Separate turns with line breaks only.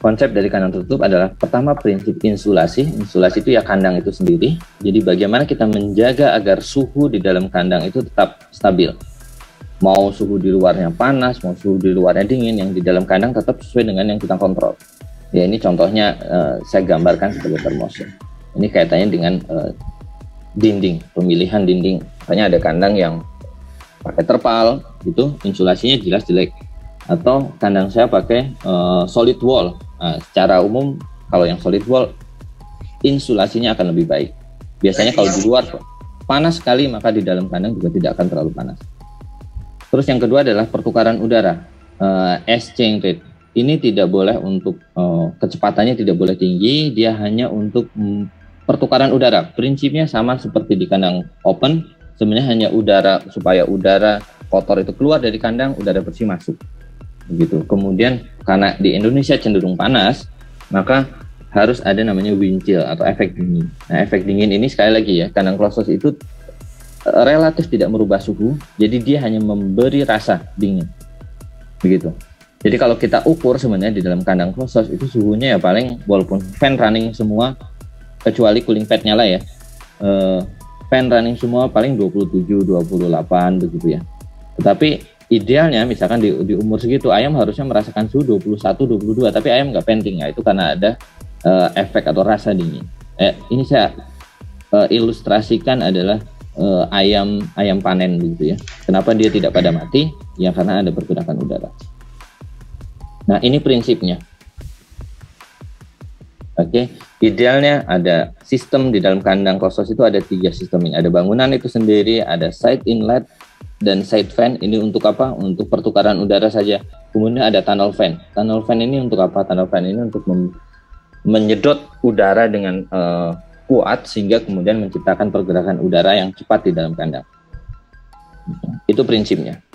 konsep dari kandang tertutup adalah pertama prinsip insulasi. Insulasi itu ya kandang itu sendiri. Jadi bagaimana kita menjaga agar suhu di dalam kandang itu tetap stabil. Mau suhu di luarnya panas, mau suhu di luarnya dingin, yang di dalam kandang tetap sesuai dengan yang kita kontrol. Ya ini contohnya saya gambarkan sebagai termos. Ini kaitannya dengan dinding, pemilihan dinding. Makanya ada kandang yang pakai terpal, gitu, insulasinya jelas jelek. Atau kandang saya pakai solid wall. Nah, secara umum kalau yang solid wall insulasinya akan lebih baik. Biasanya kalau di luar panas sekali, maka di dalam kandang juga tidak akan terlalu panas. Terus yang kedua adalah pertukaran udara, exchange rate. Ini tidak boleh untuk kecepatannya tidak boleh tinggi, dia hanya untuk pertukaran udara. Prinsipnya sama seperti di kandang open, sebenarnya hanya udara supaya udara kotor itu keluar dari kandang, udara bersih masuk. Begitu. Kemudian karena di Indonesia cenderung panas, maka harus ada namanya wind chill atau efek dingin. Nah, efek dingin ini sekali lagi ya, kandang closed house itu relatif tidak merubah suhu, jadi dia hanya memberi rasa dingin. Begitu. Jadi kalau kita ukur sebenarnya di dalam kandang closed house itu suhunya ya paling, walaupun fan running semua kecuali cooling pad nyala ya, fan running semua paling 27, 28 begitu ya. Tetapi idealnya misalkan di umur segitu ayam harusnya merasakan suhu 21, 22, tapi ayam nggak penting ya, itu karena ada efek atau rasa dingin. Ini saya ilustrasikan adalah ayam panen begitu ya. Kenapa dia tidak pada mati? Ya karena ada pergerakan udara. Nah ini prinsipnya. Oke, idealnya ada sistem di dalam kandang closed house itu ada 3 sistem ini. Ada bangunan itu sendiri, ada side inlet dan side fan. Ini untuk apa? Untuk pertukaran udara saja. Kemudian ada tunnel fan. Tunnel fan ini untuk apa? Tunnel fan ini untuk menyedot udara dengan kuat sehingga kemudian menciptakan pergerakan udara yang cepat di dalam kandang. Itu prinsipnya.